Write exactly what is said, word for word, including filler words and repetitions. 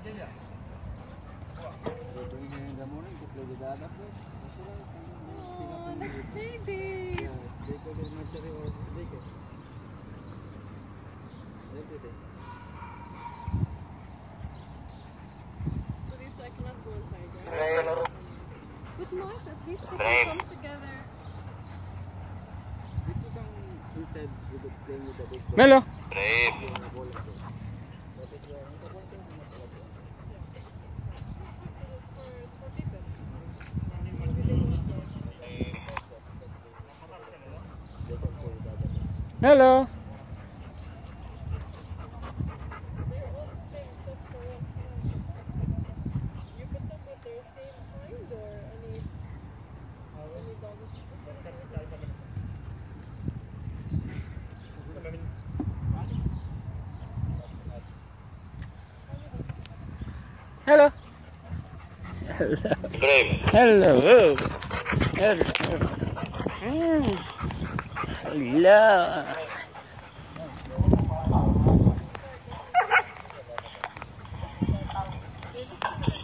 Baby. So this I cannot go inside, right? But nice, at least they can come together. Melo. Hello. Hello. Hello. Hello. Hello. Hello.